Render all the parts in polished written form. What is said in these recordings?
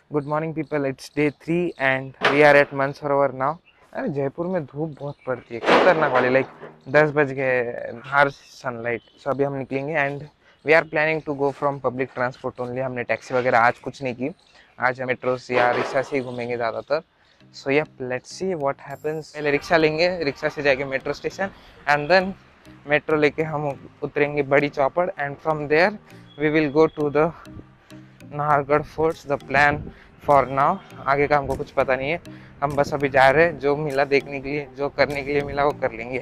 Good morning people, it's day 3 and we are at Mansarovar now. अरे जयपुर में धूप बहुत पड़ती है, खतरनाक वाली। लाइक 10 बज गए, हार्श सनलाइट। सो अभी हम निकलेंगे and we are planning to go from public transport only. हमने टैक्सी वगैरह आज कुछ नहीं की। आज हम मेट्रो से या रिक्शा से ही घूमेंगे ज़्यादातर। So yup, let's see what happens. पहले रिक्शा लेंगे, रिक्शा से जाएंगे metro station and then metro लेके हम उतरेंगे Badi Chaupar and from there we will go to the Nahargarh forts. The plan for now, आगे का हमको कुछ पता नहीं है। हम बस अभी जा रहे हैं, जो मिला देखने के लिए, जो करने के लिए मिला वो कर लेंगे।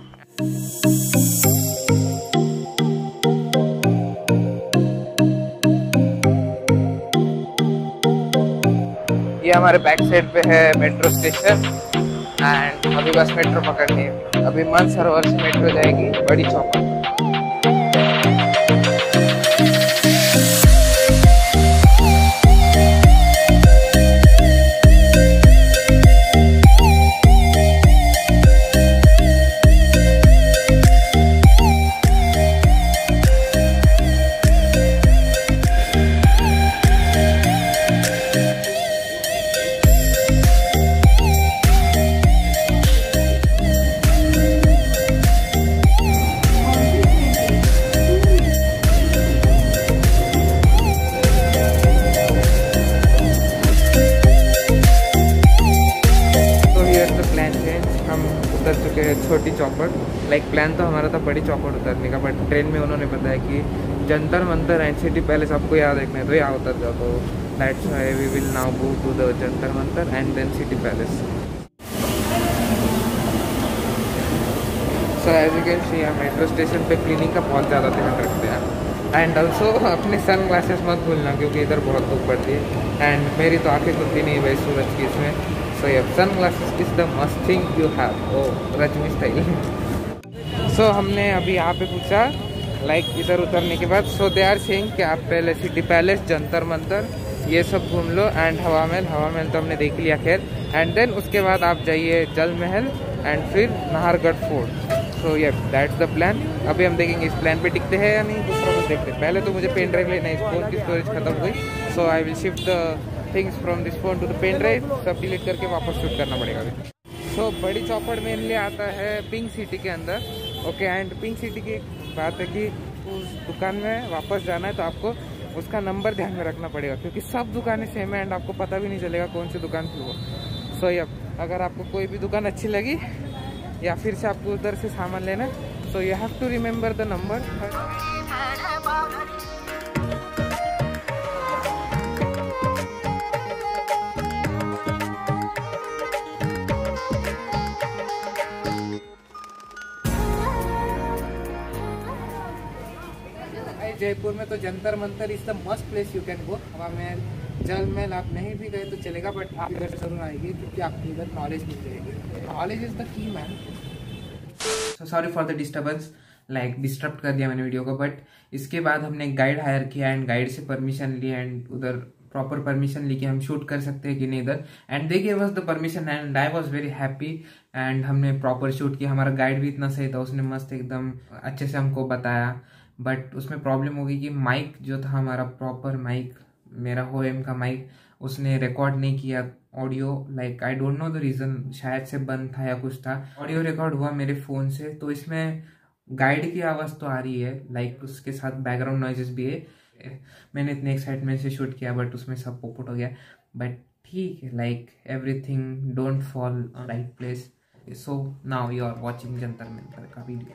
ये हमारे बैक साइड पे है मेट्रो स्टेशन एंड अभी बस मेट्रो पकड़नी है। अभी मानसरोवर से मेट्रो जाएगी बड़ी चौपड़। उतर चुके हैं छोटी चौपड़। लाइक प्लान तो हमारा था बड़ी चौपड़ उतरने का, बट ट्रेन में उन्होंने बताया कि Jantar Mantar and City Palace आपको यहाँ देखना है तो यहाँ उतर जाओ। तो that's why we will now go to the Jantar Mantar and then City Palace. So as you can see, metro station पे क्लीनिंग का बहुत ज़्यादा ध्यान रखते हैं एंड ऑल्सो अपने सन ग्लासेस मत भूलना क्योंकि इधर बहुत धूप पड़ती है एंड मेरी तो आँखें खुलती नहीं है भाई सूरज की इसमें। So yeah, sunglasses is the must thing you have. Oh, Rajni style. So हमने अभी यहाँ पे पूछा लाइक इधर उतरने के बाद, so they are saying कि आप पहले सिटी पैलेस, जंतर मंतर ये सब घूम लो एंड हवा महल तो हमने देख लिया खैर, एंड देन उसके बाद आप जाइए जल महल एंड फिर नाहरगढ़ फोर्ट। सो ये दैट्स द प्लान। अभी हम देखेंगे इस प्लान पे टिकते हैं या नहीं, दूसरा कुछ देखते हैं। पहले तो मुझे पेन ड्राइव लेना है, इस फोन की स्टोरेज खत्म हो गई। So I will shift the things from this phone to the pen drive, सब डिलीट करके वापस शूट करना पड़ेगा अभी। सो बड़ी चौपड़ मेनली आता है पिंक सिटी के अंदर। ओके, एंड पिंक सिटी की बात है कि उस दुकान में वापस जाना है तो आपको उसका नंबर ध्यान में रखना पड़ेगा क्योंकि सब दुकानें सेम है एंड आपको पता भी नहीं चलेगा कौन सी दुकान थी वो। सो ये अगर आपको कोई भी दुकान अच्छी लगी या फिर से आपको उधर से सामान लेना, so you have to remember the number. Jaipur में तो Jantar Mantar is the must place you can go. Hawa Mahal, जल महल आप नहीं भी गए तो चलेगा, बट आप इधर जरूर आएगी क्योंकि आपको इधर नॉलेज मिल जाएगी। Knowledge is the key man. So sorry for the disturbance, like disturb कर दिया मैंने वीडियो को। बट इसके बाद हमने एक गाइड हायर किया एंड गाइड से परमिशन ली एंड उधर प्रॉपर परमिशन ली कि हम शूट कर सकते हैं कि नहीं इधर, and they give us the permission and I was very happy and हमने प्रॉपर शूट किया। हमारा गाइड भी इतना सही था, उसने मस्त एकदम अच्छे से हमको बताया। बट उसमें प्रॉब्लम हो गई कि माइक जो था हमारा, प्रॉपर माइक, मेरा होएम का माइक, उसने रिकॉर्ड नहीं किया audio. Like I don't know the reason, शायद से बंद था या कुछ था। ऑडियो रिकॉर्ड हुआ मेरे फ़ोन से तो इसमें गाइड की आवाज़ तो आ रही है, लाइक उसके साथ बैकग्राउंड नॉइजेस भी है। मैंने इतने एक्साइटमेंट से शूट किया बट उसमें सब पोपट हो गया। बट ठीक है, like everything don't fall right place. So now you are watching Jantar Mantar का वीडियो।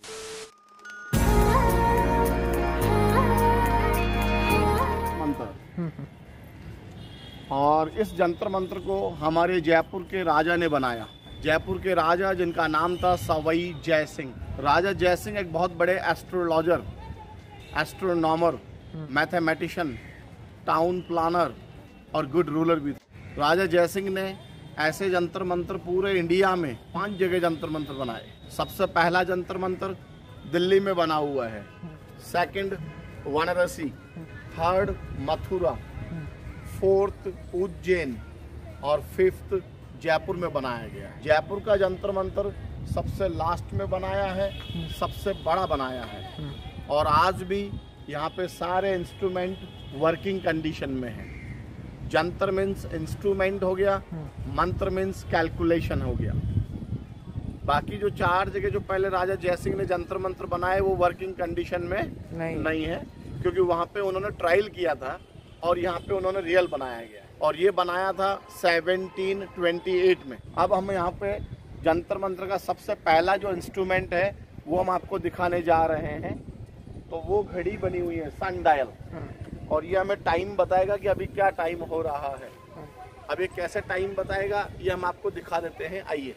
और इस जंतर मंतर को हमारे जयपुर के राजा ने बनाया। जयपुर के राजा जिनका नाम था सवाई जय सिंह। राजा जय सिंह एक बहुत बड़े astrologer, astronomer, mathematician, town planner और गुड रूलर भी थे। राजा जय सिंह ने ऐसे जंतर मंतर पूरे इंडिया में 5 जगह जंतर मंतर बनाए। सबसे पहला जंतर मंतर दिल्ली में बना हुआ है, second Varanasi, third Mathura, fourth Ujjain और फिफ्थ जयपुर में बनाया गया। जयपुर का जंतर मंतर सबसे लास्ट में बनाया है, सबसे बड़ा बनाया है और आज भी यहाँ पे सारे इंस्ट्रूमेंट वर्किंग कंडीशन में हैं। जंतर मीन्स इंस्ट्रूमेंट हो गया, मंत्र मीन्स कैलकुलेशन हो गया। बाकी जो 4 जगह जो पहले राजा जयसिंह ने जंतर मंत्र बनाए वो वर्किंग कंडीशन में नहीं है, क्योंकि वहाँ पे उन्होंने ट्रायल किया था और यहाँ पे उन्होंने रियल बनाया गया, और ये बनाया था 1728 में। अब हम यहाँ पे जंतर मंत्र का सबसे पहला जो इंस्ट्रूमेंट है वो हम आपको दिखाने जा रहे हैं। तो वो घड़ी बनी हुई है सन डायल, और ये हमें टाइम बताएगा कि अभी क्या टाइम हो रहा है। अब ये कैसे टाइम बताएगा ये हम आपको दिखा देते हैं, आइए।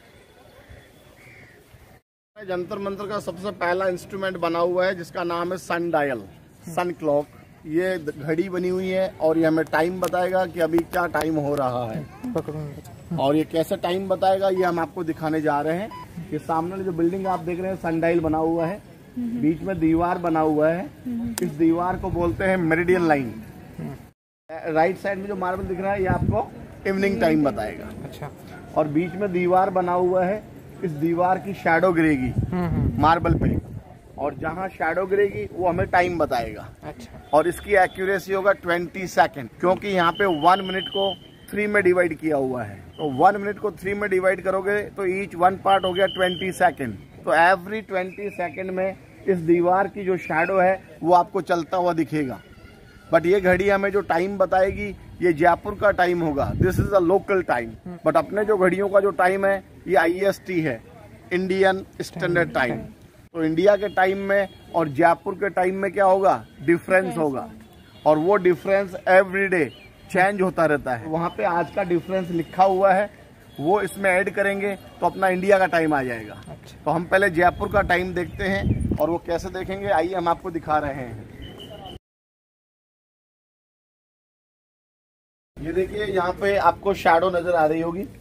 जंतर मंत्र का सबसे पहला इंस्ट्रूमेंट बना हुआ है जिसका नाम है सन डायल, सन क्लॉक। ये घड़ी बनी हुई है और ये हमें टाइम बताएगा कि अभी क्या टाइम हो रहा है। और ये कैसे टाइम बताएगा ये हम आपको दिखाने जा रहे हैं। ये सामने जो बिल्डिंग आप देख रहे हैं सन डायल बना हुआ है, बीच में दीवार बना हुआ है, इस दीवार को बोलते हैं मेरिडियन लाइन। राइट साइड में जो मार्बल दिख रहा है ये आपको इवनिंग टाइम बताएगा। अच्छा। और बीच में दीवार बना हुआ है, इस दीवार की शैडो गिरेगी मार्बल पे, और जहाँ शैडो गिरेगी वो हमें टाइम बताएगा। अच्छा। और इसकी एक्यूरेसी होगा 20 सेकेंड, क्योंकि यहाँ पे 1 मिनट को 3 में डिवाइड किया हुआ है। तो 1 मिनट को 3 में डिवाइड करोगे तो ईच 1 पार्ट हो गया 20 सेकेंड। तो एवरी 20 सेकेंड में इस दीवार की जो शैडो है वो आपको चलता हुआ दिखेगा। बट ये घड़ी हमें जो टाइम बताएगी ये जयपुर का टाइम होगा, this is a local time. But अपने जो घड़ियों का जो टाइम है ये IST है, इंडियन स्टैंडर्ड टाइम। तो इंडिया के टाइम में और जयपुर के टाइम में क्या होगा, डिफरेंस होगा, और वो डिफरेंस एवरी डे चेंज होता रहता है। वहाँ पे आज का डिफरेंस लिखा हुआ है, वो इसमें ऐड करेंगे तो अपना इंडिया का टाइम आ जाएगा। अच्छा। तो हम पहले जयपुर का टाइम देखते हैं, और वो कैसे देखेंगे आइए हम आपको दिखा रहे हैं। ये देखिए यहाँ पे आपको शैडो नजर आ रही होगी,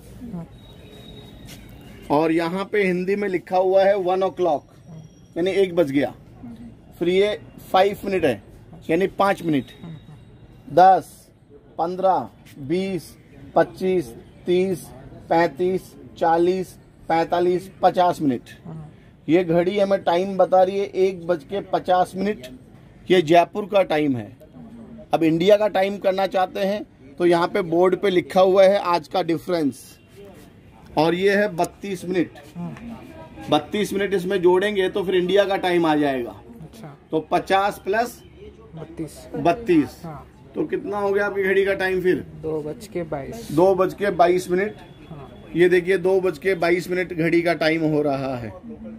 और यहाँ पे हिंदी में लिखा हुआ है 1 o'clock, यानी 1 बज गया। फिर ये 5 मिनट है, यानी 5 मिनट। 10, 15, 20, 25, 30, 35, 40, 45, 50 मिनट। ये घड़ी हमें टाइम बता रही है 1:50। ये जयपुर का टाइम है। अब इंडिया का टाइम करना चाहते हैं तो यहाँ पे बोर्ड पे लिखा हुआ है आज का डिफरेंस, और ये है 32 मिनट। 32 मिनट इसमें जोड़ेंगे तो फिर इंडिया का टाइम आ जाएगा। अच्छा। तो 50 प्लस 32। हाँ। तो कितना हो गया आपकी घड़ी का टाइम फिर? 2:22। 2:22। हाँ। ये देखिए 2:22 घड़ी का टाइम हो रहा है।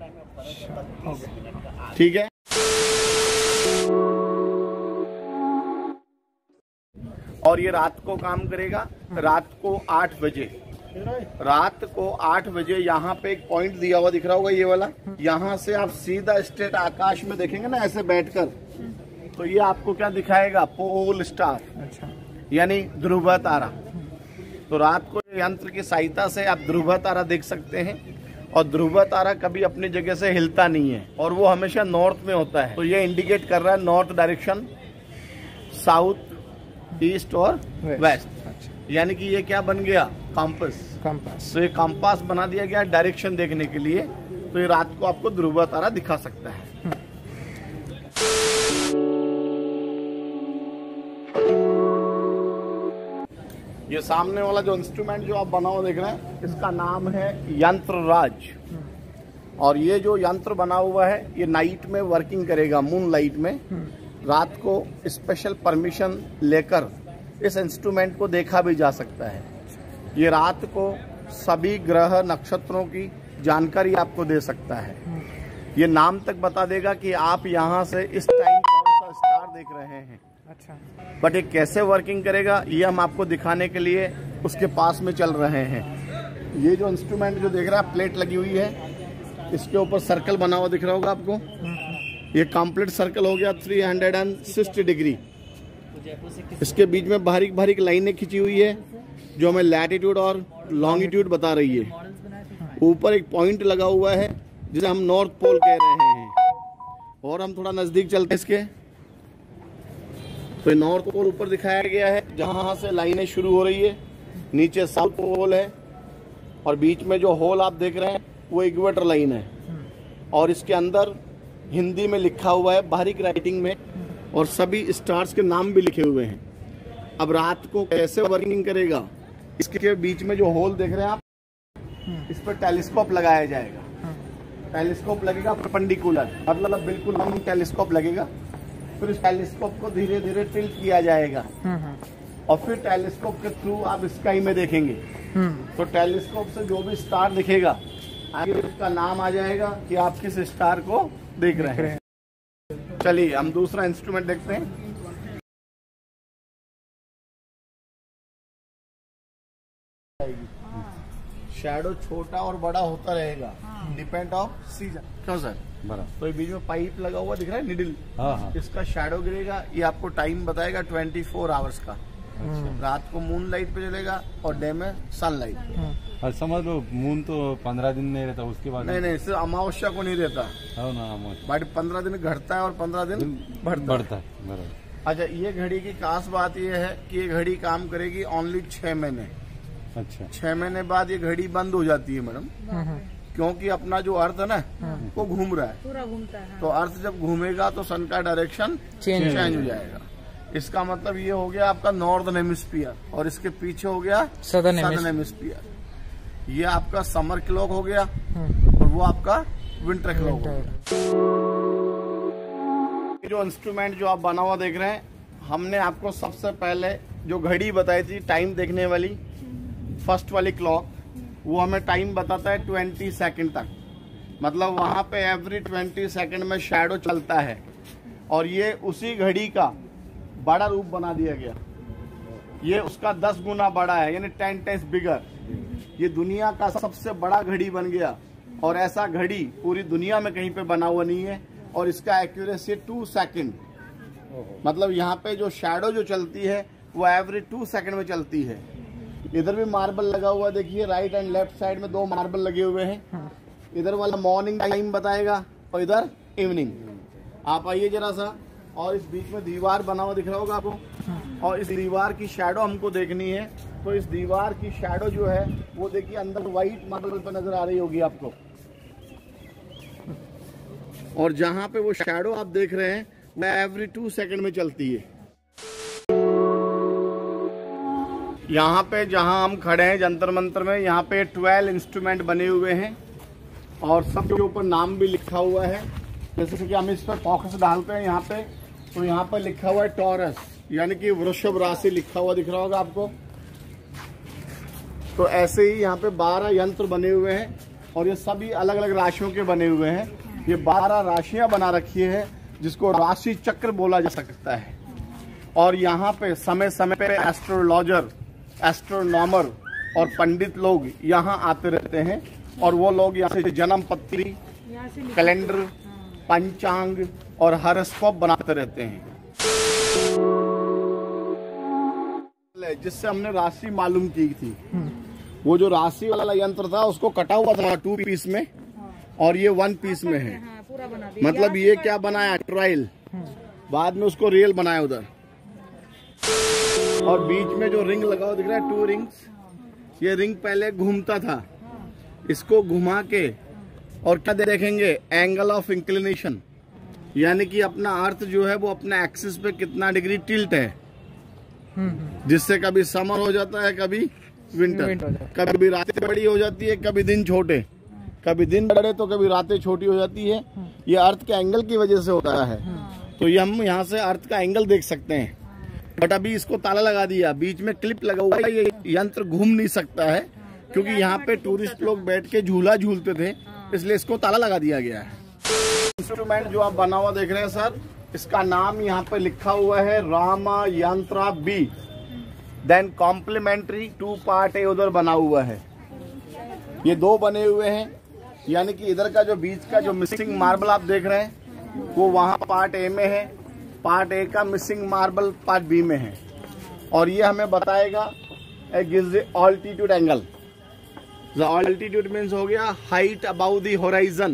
ठीक है। और ये रात को काम करेगा, रात को 8 बजे। रात को 8 बजे यहाँ पे एक पॉइंट दिया हुआ दिख रहा होगा, ये वाला। यहाँ से आप सीधा स्ट्रेट आकाश में देखेंगे ना ऐसे बैठकर, तो ये आपको क्या दिखाएगा, पोल स्टार। अच्छा। यानी ध्रुव तारा। तो रात को यंत्र की सहायता से आप ध्रुव तारा देख सकते हैं, और ध्रुव तारा कभी अपनी जगह से हिलता नहीं है, और वो हमेशा नॉर्थ में होता है। तो ये इंडिकेट कर रहा है नॉर्थ डायरेक्शन, साउथ, ईस्ट और वेस्ट। अच्छा। यानी कि ये क्या बन गया, कंपास। तो ये कंपास बना दिया गया डायरेक्शन देखने के लिए। तो ये रात को आपको ध्रुव तारा दिखा सकता है। ये सामने वाला जो इंस्ट्रूमेंट जो आप बना हुआ देख रहे हैं इसका नाम है यंत्र राज। और ये जो यंत्र बना हुआ है ये नाइट में वर्किंग करेगा, मून लाइट में। रात को स्पेशल परमिशन लेकर इस इंस्ट्रूमेंट को देखा भी जा सकता है। ये रात को सभी ग्रह नक्षत्रों की जानकारी आपको दे सकता है। ये नाम तक बता देगा कि आप यहाँ से इस टाइम कौन सा स्टार देख रहे हैं। अच्छा। बट ये कैसे वर्किंग करेगा ये हम आपको दिखाने के लिए उसके पास में चल रहे हैं। ये जो इंस्ट्रूमेंट जो देख रहा है, प्लेट लगी हुई है, इसके ऊपर सर्कल बना हुआ दिख रहा होगा आपको। ये कंप्लीट सर्कल हो गया 360 डिग्री। इसके बीच में बारीक बारीक लाइनें खींची हुई है जो हमें लैटिट्यूड और लॉन्गिट्यूड बता रही है। ऊपर एक पॉइंट लगा हुआ है जिसे हम नॉर्थ पोल कह रहे हैं। और हम थोड़ा नजदीक चलते हैं इसके, तो नॉर्थ पोल ऊपर दिखाया गया है जहां से लाइनें शुरू हो रही है। नीचे साउथ पोल है, और बीच में जो होल आप देख रहे हैं वो इक्वेटर लाइन है। और इसके अंदर हिंदी में लिखा हुआ है बारीक राइटिंग में, और सभी स्टार्स के नाम भी लिखे हुए हैं। अब रात को कैसे वर्किंग करेगा, इसके बीच में जो होल देख रहे हैं आप, इस पर टेलीस्कोप लगाया जाएगा। टेलीस्कोप लगेगा परपेंडिकुलर, मतलब बिल्कुल हम टेलीस्कोप लगेगा। फिर इस टेलीस्कोप को धीरे धीरे टिल्ट किया जाएगा और फिर टेलीस्कोप के थ्रू आप स्काई में देखेंगे। तो टेलीस्कोप से जो भी स्टार दिखेगा आगे उसका नाम आ जाएगा कि आप किस स्टार को देख रहे हैं। चलिए हम दूसरा इंस्ट्रूमेंट देखते हैं। शैडो छोटा और बड़ा होता रहेगा, डिपेंड ऑफ सीजन। क्यों सर? तो ये बीच में पाइप लगा हुआ दिख रहा है, निडल, इसका शैडो गिरेगा। ये आपको टाइम बताएगा 24 आवर्स का। रात को मून लाइट पे चलेगा और डे में सनलाइट पे। समझ लो मून तो 15 दिन नहीं रहता, उसके बाद नहीं सिर्फ अमावस्या को नहीं रहता, बट 15 दिन घटता है और 15 दिन बढ़ता है। अच्छा, ये घड़ी की खास बात ये है कि ये घड़ी काम करेगी ओनली 6 महीने। अच्छा, 6 महीने बाद ये घड़ी बंद हो जाती है मैडम, क्योंकि अपना जो अर्थ है ना वो घूम रहा है, पूरा घूमता है। तो अर्थ जब घूमेगा तो सन का डायरेक्शन चेंज हो जाएगा। इसका मतलब ये हो गया आपका नॉर्दर्न हेमिस्फीयर और इसके पीछे हो गया सदर्न हेमिस्फीयर। ये आपका समर क्लॉक हो गया और वो आपका विंटर क्लॉक हो गया। जो इंस्ट्रूमेंट जो आप बना हुआ देख रहे हैं, हमने आपको सबसे पहले जो घड़ी बताई थी टाइम देखने वाली, फर्स्ट वाली क्लॉक, वो हमें टाइम बताता है 20 सेकंड तक। मतलब वहां पे एवरी 20 सेकंड में शैडो चलता है और ये उसी घड़ी का बड़ा रूप बना दिया गया। ये उसका 10 गुना बड़ा है, यानी 10 टाइम्स बिगर। ये दुनिया का सबसे बड़ा घड़ी बन गया और ऐसा घड़ी पूरी दुनिया में कहीं पे बना हुआ नहीं है। और इसका एक्यूरेसी 2 सेकंड, मतलब यहाँ पे जो शैडो जो चलती है वो एवरी 2 सेकंड में चलती है। इधर भी मार्बल लगा हुआ देखिए, राइट एंड लेफ्ट साइड में 2 मार्बल लगे हुए हैं। इधर वाला मॉर्निंग टाइम बताएगा और इधर इवनिंग। आप आइए जरा सा, और इस बीच में दीवार बना हुआ दिख रहा होगा आपको, और इस दीवार की शैडो हमको देखनी है। तो इस दीवार की शैडो जो है वो देखिए अंदर व्हाइट मार्बल पे नजर आ रही होगी आपको, और जहां पे वो शैडो आप देख रहे हैं वो एवरी 2 सेकंड में चलती है। यहाँ पे जहाँ हम खड़े हैं जंतर मंतर में, यहाँ पे 12 इंस्ट्रूमेंट बने हुए हैं और सबके ऊपर नाम भी लिखा हुआ है। जैसे कि हम इस पर फोकस डालते हैं यहाँ पे, तो यहाँ पर लिखा हुआ है टॉरस, यानी कि वृषभ राशि लिखा हुआ दिख रहा होगा आपको। तो ऐसे ही यहाँ पे 12 यंत्र बने हुए हैं और ये सभी अलग अलग राशियों के बने हुए हैं। ये 12 राशियां बना रखी है जिसको राशि चक्र बोला जा सकता है। और यहाँ पे समय समय पे एस्ट्रोलॉजर, एस्ट्रोनॉमर और पंडित लोग यहाँ आते रहते हैं और वो लोग यहाँ से जन्म पत्री, कैलेंडर, पंचांग और हॉरोस्कोप बनाते रहते हैं, जिससे हमने राशि मालूम की थी। वो जो राशि वाला यंत्र था उसको कटा हुआ था 2 पीस में और ये 1 पीस में है। मतलब ये क्या बनाया, ट्रायल, बाद में उसको रियल बनाया उधर। और बीच में जो रिंग लगा हुआ दिख रहा है, 2 रिंग्स, ये रिंग पहले घूमता था, इसको घुमा के और क्या देखेंगे, एंगल ऑफ इंक्लिनेशन, यानी कि अपना अर्थ जो है वो अपने एक्सिस पे कितना डिग्री टिल्ट है, जिससे कभी समर हो जाता है, कभी विंटर, कभी रातें बड़ी हो जाती है, कभी दिन छोटे, कभी दिन बड़े तो कभी रातें छोटी हो जाती है। ये अर्थ के एंगल की वजह से होता है। तो ये हम यहाँ से अर्थ का एंगल देख सकते हैं। बट अभी इसको ताला लगा दिया, बीच में क्लिप लगा हुआ है, ये यंत्र घूम नहीं सकता है क्योंकि यहाँ पे टूरिस्ट लोग बैठ के झूला झूलते थे, इसलिए इसको ताला लगा दिया गया है। इंस्ट्रूमेंट जो आप बना हुआ देख रहे हैं सर, इसका नाम यहाँ पे लिखा हुआ है Rama Yantra B, then complementary 2 part A उधर बना हुआ है। ये 2 बने हुए हैं, यानी कि इधर का जो बीच का जो मिसिंग मार्बल आप देख रहे हैं वो वहाँ पार्ट ए में है, पार्ट ए का मिसिंग मार्बल पार्ट बी में है। और ये हमें बताएगा altitude angle. The altitude means हो गया हाइट अबाउ द होराइजन।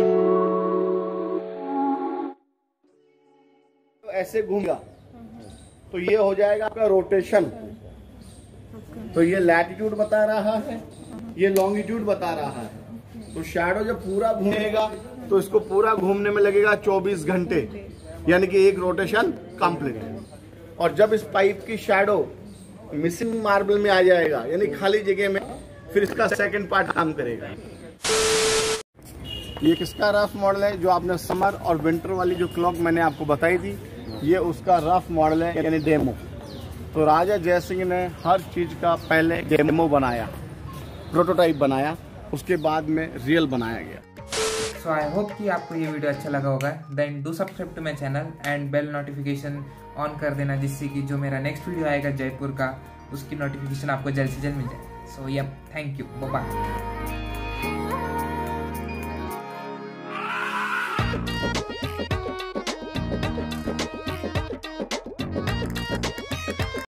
तो ऐसे घूमेगा तो ये हो जाएगा आपका रोटेशन। तो ये लैटिट्यूड बता रहा है, ये लॉन्गिट्यूड बता रहा है। तो शैडो जब पूरा घूमेगा तो इसको पूरा घूमने में लगेगा 24 घंटे, यानी कि एक रोटेशन कंप्लीट। और जब इस पाइप की शैडो मिसिंग मार्बल में आ जाएगा, यानी खाली जगह में, फिर इसका सेकंड पार्ट काम करेगा। ये किसका रफ मॉडल है? जो आपने समर और विंटर वाली जो क्लॉक मैंने आपको बताई थी, ये उसका रफ मॉडल है, यानी डेमो। तो राजा जयसिंह ने हर चीज का पहले डेमो बनाया, प्रोटोटाइप बनाया, उसके बाद में रियल बनाया गया। सो आई होप कि आपको ये वीडियो अच्छा लगा होगा। Then do subscribe to my channel and bell notification on कर देना, जिससे कि जो मेरा नेक्स्ट वीडियो आएगा जयपुर का, उसकी नोटिफिकेशन आपको जल्द से जल्द मिल जाए। So yup, thank you, bye bye.